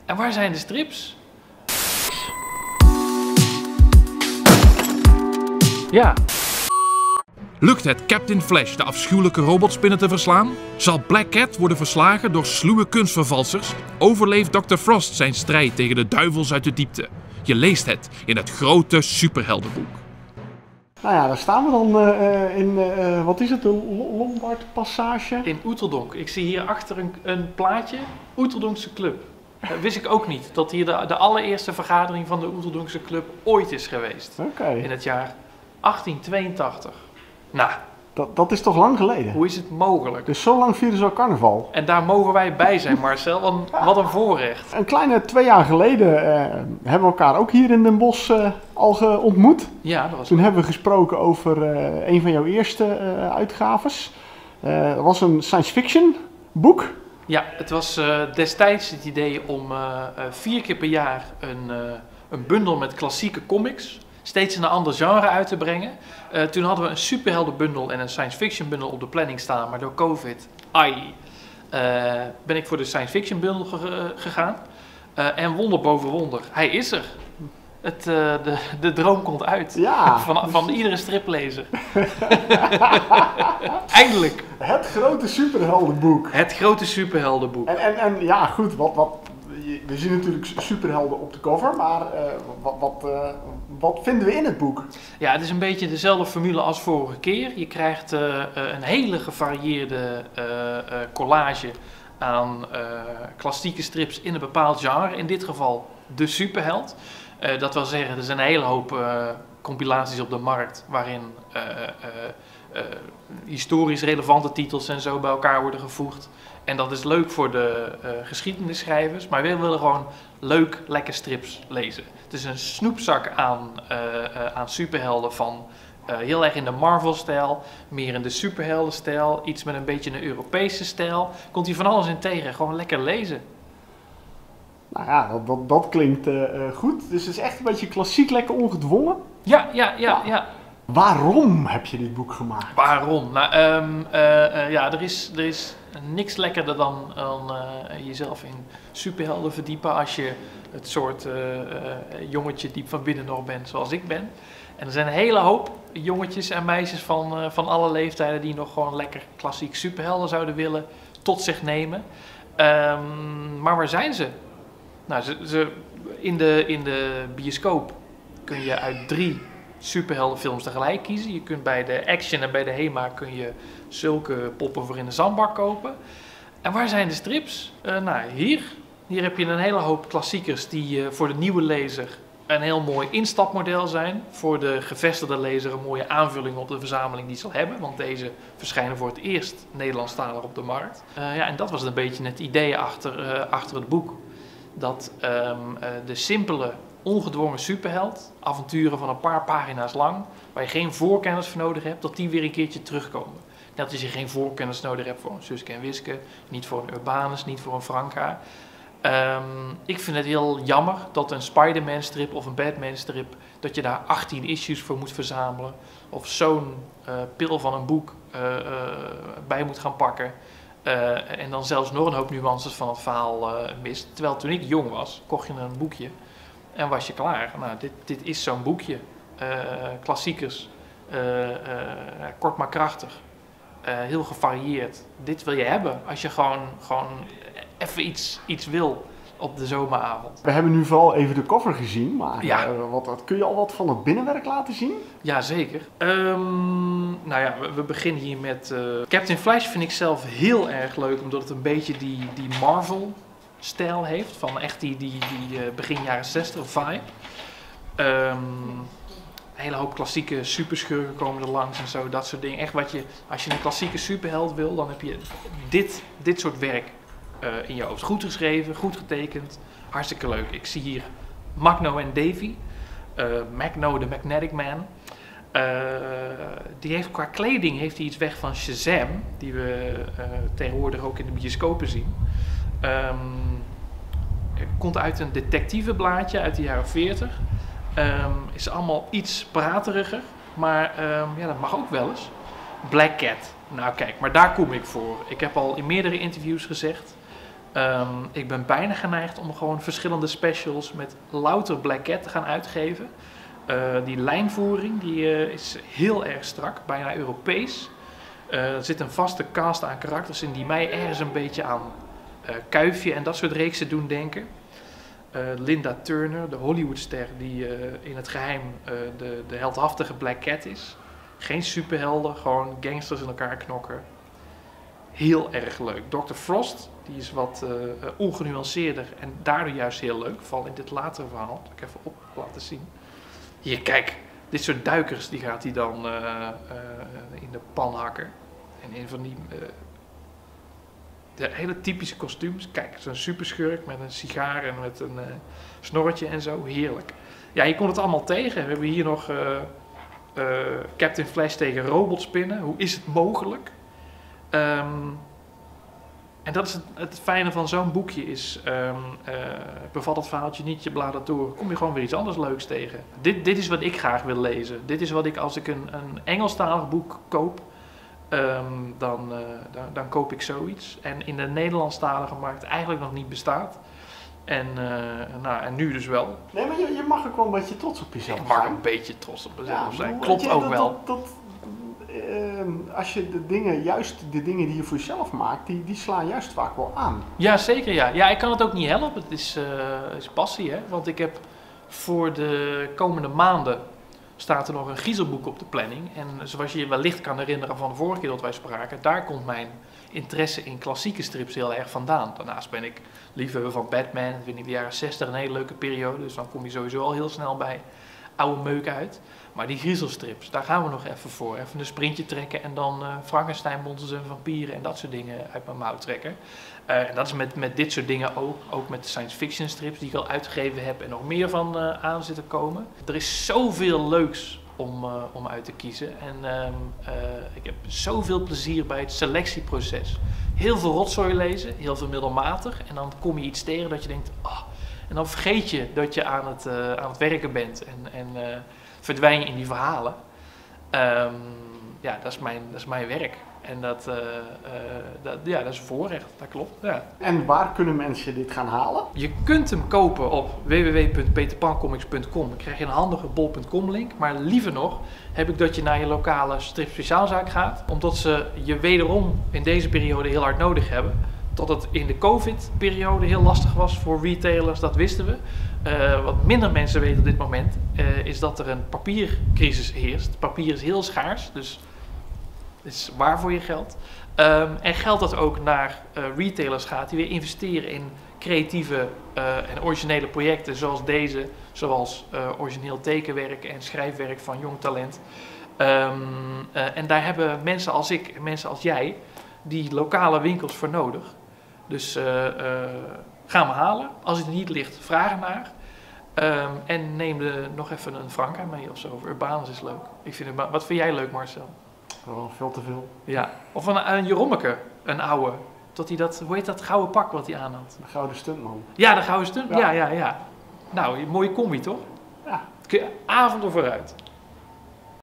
En waar zijn de strips? Ja. Lukt het Captain Flash de afschuwelijke robotspinnen te verslaan? Zal Black Cat worden verslagen door sluwe kunstvervalsers? Overleeft Dr. Frost zijn strijd tegen de duivels uit de diepte? Je leest het in het grote superheldenboek. Nou ja, daar staan we dan in, wat is het, de Lombard-passage? In Oeteldonk. Ik zie hier achter een plaatje, Oeteldonkse Club. Wist ik ook niet, dat hier de allereerste vergadering van de Oeteldonkse Club ooit is geweest. Oké. In het jaar 1882. Nou, Dat is toch lang geleden? hoe is het mogelijk? Dus zo lang vieren ze al carnaval. En daar mogen wij bij zijn, Marcel. Want wat een voorrecht. Een kleine 2 jaar geleden hebben we elkaar ook hier in Den Bosch al ontmoet. Ja, dat was Toen hebben we gesproken over een van jouw eerste uitgaves. Dat was een science fiction boek. Ja, het was destijds het idee om 4 keer per jaar een bundel met klassieke comics, steeds in een ander genre uit te brengen. Toen hadden we een superheldenbundel en een science fiction bundel op de planning staan, maar door COVID, ben ik voor de science fiction bundel gegaan. En wonder boven wonder, hij is er. De droom komt uit. Ja. Van iedere striplezer. Eindelijk. Het grote superheldenboek. Het grote superheldenboek. En ja, goed, we zien natuurlijk superhelden op de cover, maar wat vinden we in het boek? Ja, het is een beetje dezelfde formule als vorige keer. Je krijgt een hele gevarieerde collage aan klassieke strips in een bepaald genre. In dit geval de superheld. Dat wil zeggen, er zijn een hele hoop compilaties op de markt waarin historisch relevante titels en zo bij elkaar worden gevoegd. En dat is leuk voor de geschiedenisschrijvers, maar we willen gewoon leuk, lekker strips lezen. Het is een snoepzak aan superhelden van heel erg in de Marvel-stijl, meer in de superhelden-stijl, iets met een beetje een Europese stijl. Komt hier van alles in tegen, gewoon lekker lezen. Nou ja, dat klinkt goed. Dus het is echt een beetje klassiek, lekker ongedwongen. Ja. Waarom heb je dit boek gemaakt? Waarom? Nou, ja, er is niks lekkerder dan jezelf in superhelden verdiepen als je het soort jongetje diep van binnen nog bent zoals ik ben. En er zijn een hele hoop jongetjes en meisjes van alle leeftijden die nog gewoon lekker klassiek superhelden zouden willen tot zich nemen. Maar waar zijn ze? Nou, in de bioscoop kun je uit 3 superheldenfilms tegelijk kiezen. Je kunt bij de Action en bij de HEMA kun je zulke poppen voor in de zandbak kopen. En waar zijn de strips? Nou, hier heb je een hele hoop klassiekers die voor de nieuwe lezer een heel mooi instapmodel zijn. Voor de gevestigde lezer een mooie aanvulling op de verzameling die ze al hebben. Want deze verschijnen voor het eerst Nederlandstalig op de markt. Ja, en dat was een beetje het idee achter het boek. Dat de simpele, ongedwongen superheld, avonturen van een paar pagina's lang, waar je geen voorkennis voor nodig hebt, dat die weer een keertje terugkomen. Net als je geen voorkennis nodig hebt voor een Suske en Wiske, niet voor een Urbanus, niet voor een Franka. Ik vind het heel jammer dat een Spider-Man strip of een Batman strip, dat je daar 18 issues voor moet verzamelen. Of zo'n pil van een boek bij moet gaan pakken. En dan zelfs nog een hoop nuances van het verhaal mist. Terwijl toen ik jong was, kocht je een boekje en was je klaar. Nou, dit is zo'n boekje. Klassiekers. Kort maar krachtig. Heel gevarieerd. Dit wil je hebben als je gewoon even iets wil op de zomeravond. We hebben nu vooral even de cover gezien, maar Ja. Kun je al wat van het binnenwerk laten zien? Jazeker. Nou ja, we beginnen hier met Captain Flash vind ik zelf heel erg leuk, omdat het een beetje die Marvel-stijl heeft, van echt die begin jaren 60 vibe. Een hele hoop klassieke superschurken komen er langs en zo, dat soort dingen. Echt als je een klassieke superheld wil, dan heb je dit soort werk in je hoofd. Goed geschreven, goed getekend, hartstikke leuk. Ik zie hier Magno en Davy. Magno, de Magnetic Man. Die heeft qua kleding iets weg van Shazam, die we tegenwoordig ook in de bioscopen zien. Komt uit een detectiveblaadje uit de jaren 40. Is allemaal iets prateriger, maar ja, dat mag ook wel eens. Black Cat. Nou kijk, maar daar kom ik voor. Ik heb al in meerdere interviews gezegd, Ik ben bijna geneigd om gewoon verschillende specials met louter Black Cat te gaan uitgeven. Die lijnvoering die, is heel erg strak, bijna Europees. Er zit een vaste cast aan karakters in die mij ergens een beetje aan Kuifje en dat soort reeksen doen denken. Linda Turner, de Hollywoodster die in het geheim de heldhaftige Black Cat is. Geen superhelden, gewoon gangsters in elkaar knokken. Heel erg leuk. Dr. Frost, die is wat ongenuanceerder en daardoor juist heel leuk. Vooral in dit latere verhaal, dat ik even op laten zien. Hier, kijk, dit soort duikers die gaat hij dan in de pan hakken. En een van die de hele typische kostuums. Kijk, zo'n superschurk met een sigaar en met een snorretje en zo. Heerlijk. Ja, je komt het allemaal tegen. We hebben hier nog Captain Flash tegen robotspinnen. Hoe is het mogelijk? En dat is het fijne van zo'n boekje is, bevat het verhaaltje niet, je bladert door, kom je gewoon weer iets anders leuks tegen. Dit is wat ik graag wil lezen. Dit is wat ik, als ik een Engelstalig boek koop, dan koop ik zoiets. En in de Nederlandstalige markt eigenlijk nog niet bestaat. En nu dus wel. Nee, maar je mag ook wel een beetje trots op jezelf zijn. Ik mag een beetje trots op mezelf zijn. Ja, Klopt ook wel. Als je de dingen die je voor jezelf maakt, die slaan juist vaak wel aan. Ja, zeker ja. Ja, ik kan het ook niet helpen. Het is passie, hè. Want ik heb voor de komende maanden staat er nog een griezelboek op de planning. En zoals je je wellicht kan herinneren van de vorige keer dat wij spraken, daar komt mijn interesse in klassieke strips heel erg vandaan. Daarnaast ben ik liefhebber van Batman. Dat vind ik de jaren 60 een hele leuke periode. Dus dan kom je sowieso al heel snel bij oude meuk uit. Maar die griezelstrips, daar gaan we nog even voor. Even een sprintje trekken en dan Frankenstein, monsters en vampieren en dat soort dingen uit mijn mouw trekken. En dat is met dit soort dingen ook met de science fiction strips die ik al uitgegeven heb en nog meer van aan zitten komen. Er is zoveel leuks om uit te kiezen en ik heb zoveel plezier bij het selectieproces. Heel veel rotzooi lezen, heel veel middelmatig en dan kom je iets tegen dat je denkt, oh, en dan vergeet je dat je aan het werken bent en verdwijn je in die verhalen. Ja, dat is mijn werk. En dat is een voorrecht, dat klopt. Ja. En waar kunnen mensen dit gaan halen? Je kunt hem kopen op www.peterpancomics.com. Dan krijg je een handige bol.com link. Maar liever nog heb ik dat je naar je lokale strip speciaalzaak gaat. Omdat ze je wederom in deze periode heel hard nodig hebben. Dat het in de COVID-periode heel lastig was voor retailers, dat wisten we. Wat minder mensen weten op dit moment, is dat er een papiercrisis heerst. Papier is heel schaars, dus het is waar voor je geld. En geld dat ook naar retailers gaat die weer investeren in creatieve en originele projecten zoals deze. Zoals origineel tekenwerk en schrijfwerk van jong talent. En daar hebben mensen als ik, mensen als jij, die lokale winkels voor nodig. Dus ga me halen. Als het er niet ligt, vraag ernaar. En neem nog even een Franka mee of zo. Of Urbanus is leuk. Ik vind het, wat vind jij leuk, Marcel? Wel veel te veel. Ja. Of een Jerommeke, een oude. Tot hij dat, hoe heet dat gouden pak wat hij aan had? De gouden stuntman. Ja, de gouden stunt. Ja. Nou, een mooie combi toch? Ja. Kun je avonden vooruit.